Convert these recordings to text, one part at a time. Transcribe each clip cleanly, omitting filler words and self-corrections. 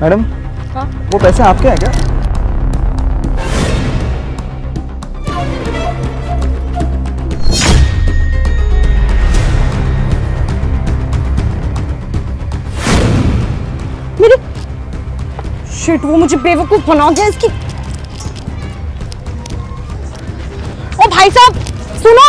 Madam हाँ? वो पैसे आपके हैं क्या? मेरे शिट, वो मुझे बेवकूफ बना दिया इसकी। ओ भाई साहब सुनो,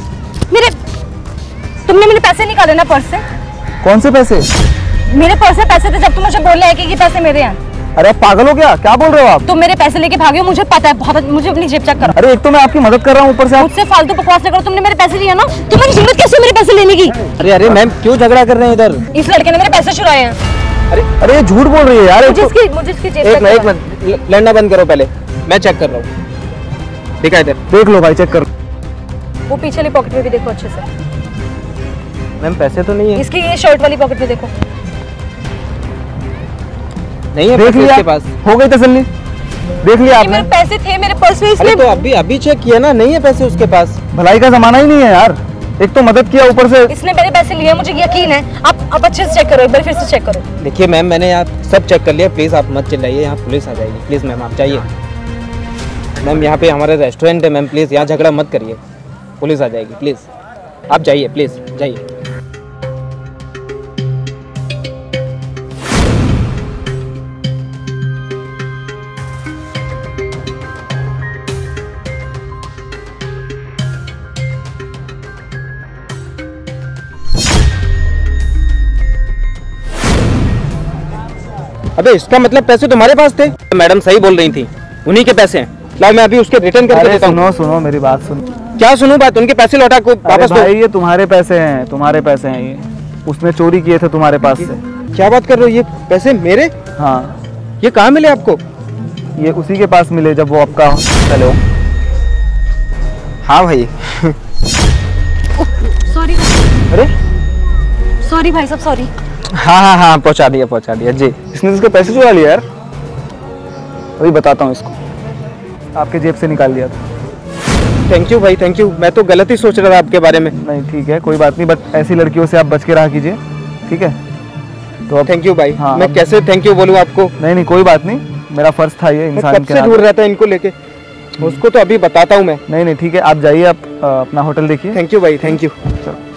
तुमने मेरे पैसे निकाले ना पर्स से? कौन से पैसे? मेरे पर्स से पैसे थे जब तुम मुझे बोल रहे हैं कि पैसे मेरे हैं। अरे आप पागल हो क्या? क्या बोल रहे हो आप? तुम मेरे पैसे लेके भागे हो, मुझे पता है बहुत। मुझे अपनी जेब चेक करो। अरे एक तो मैं आपकी मदद कर रहा हूँ, ऊपर से आप मुझसे फालतू बकवास न करो। तुमने मेरे पैसे लिए ना, तुम्हारी जरूरत कैसे है मेरे पैसे लेने की? अरे मैम क्यों झगड़ा कर रहे हैं इधर? इस लड़के ने मेरे पैसे चुराए हैं। अरे ये झूठ बोल रही है यार। मुझे इसकी जेब एक चेक मिनट करो। लड़ना बंद करो पहले, मैं चेक कर रहा हूँ। दिखा इधर। देख लो भाई, चेक कर। वो पीछे वाली पॉकेट में भी देखो अच्छे से। मैम पैसे तो नहीं है। इसकी ये शर्ट वाली पॉकेट में देखो। नहीं है देख पैसे लिया? इसके पास। हो गई तसल्ली? देख लिया आपने? मेरे पैसे थे मेरे पर्स में, अरे इसलिए तो अभी चेक किया ना, नहीं है पैसे उसके पास। भलाई का जमाना ही नहीं है यार। एक तो मदद किया, ऊपर से इसने मेरे पैसे लिए, मुझे यकीन है। आप अच्छे से चेक करो, एक बार फिर से चेक करो। देखिए मैम मैंने यहाँ सब चेक कर लिया, प्लीज़ आप मत चिल्लाइए, यहाँ पुलिस आ जाएगी। प्लीज़ मैम आप जाइए। मैम यहाँ पे हमारा रेस्टोरेंट है मैम, प्लीज़ यहाँ झगड़ा मत करिए, पुलिस आ जाएगी। प्लीज़ आप जाइए, प्लीज़ जाइए। अबे इसका मतलब पैसे तुम्हारे पास थे? मैडम सही बोल रही थी, उन्हीं के पैसे हैं। लाओ मैं अभी उसके रिटर्न करके देता हूँ। सुनो मेरी बात सुनो। क्या सुनूं बात? उनके पैसे लौटा को वापस भाई ये तुम्हारे पैसे हैं, तुम्हारे पैसे हैं ये। उसने चोरी किए थे तुम्हारे पास से। क्या बात कर रहे हो? ये पैसे मेरे? हाँ। ये कहाँ मिले आपको? ये उसी के पास मिले जब वो आपका चलो। हाँ भाई। सॉरी। अरे सॉरी भाई साहब, सॉरी। हाँ पहुँचा दिया जी। इसने इसके पैसे चुरा लिया यार। अभी बताता हूँ इसको। आपके जेब से निकाल लिया था। थैंक यू भाई, थैंक यू। मैं तो गलत ही सोच रहा था आपके बारे में। नहीं ठीक है, कोई बात नहीं, बट ऐसी लड़कियों से आप बच के रहा कीजिए, ठीक है? तो अब थैंक यू भाई। हाँ, मैं कैसे थैंक यू बोलूँ आपको? नहीं कोई बात नहीं, मेरा फर्ज था ये इंसान कब के से नाते। ढूंढ रहा था इनको लेके, उसको तो अभी बताता हूँ मैं। नहीं ठीक है, आप जाइए, आप अपना होटल देखिए। थैंक यू भाई, थैंक यू। चलो।